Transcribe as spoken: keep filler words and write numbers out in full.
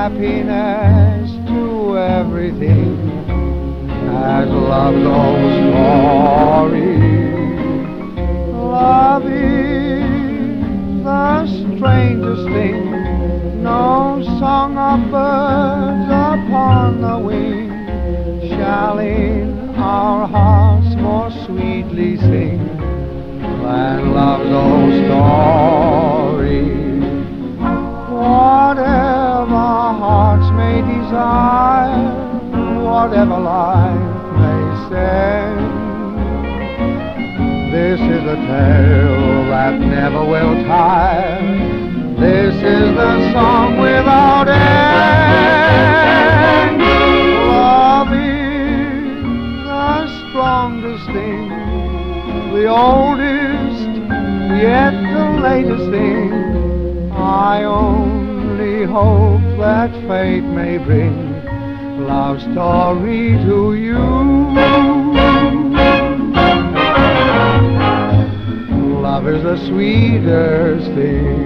happiness to everything, as love goes story. Love is the strangest thing, no song of birds upon the wing shall in our hearts more sweetly sing than love's old story. Whatever hearts may desire, whatever life may send, this is a tale that never will tire. This is the song without end. Love is the strongest thing, the oldest, yet the latest thing. I only hope that fate may bring love story to you. Love is the sweetest thing.